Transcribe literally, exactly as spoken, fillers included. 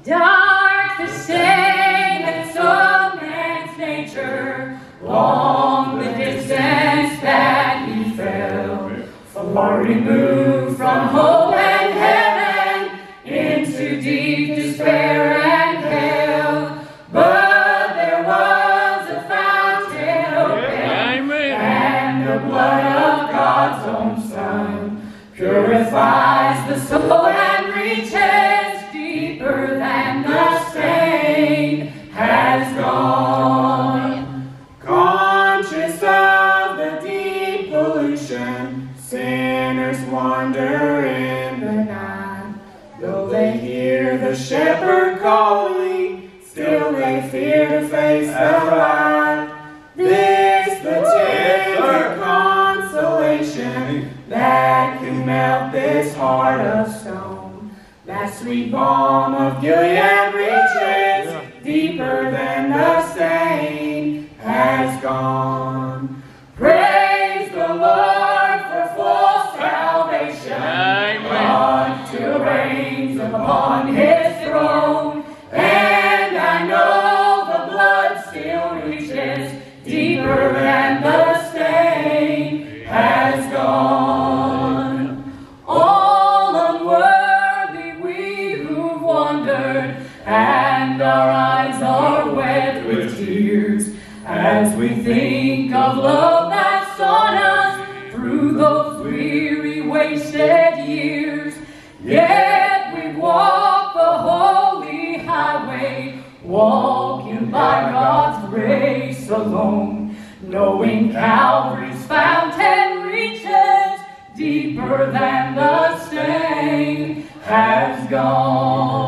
Dark the shame that so man's nature, long the distance that he fell, far removed from hope and heaven, into deep despair and hell. But there was a fountain open, and the blood of God's own Son purifies the soul and reaches deeper than the stain has gone. Conscious of the deep pollution, sinners wander in the night. Though they hear the shepherd calling, still they fear to face the light. This the tender consolation that can melt this heart of stone. That sweet balm of Gilead reaches deeper than the stain has gone. Praise the Lord for full salvation. God still reigns upon his throne. And I know the blood still reaches deeper than the stain has gone. All unworthy we who've wandered, and our eyes are wet with tears, as we think of love that sought us through those weary, wasted years. Yet we walk the holy highway, walking by God's grace alone, knowing Calvary's fountain reaches deeper than the stain has gone.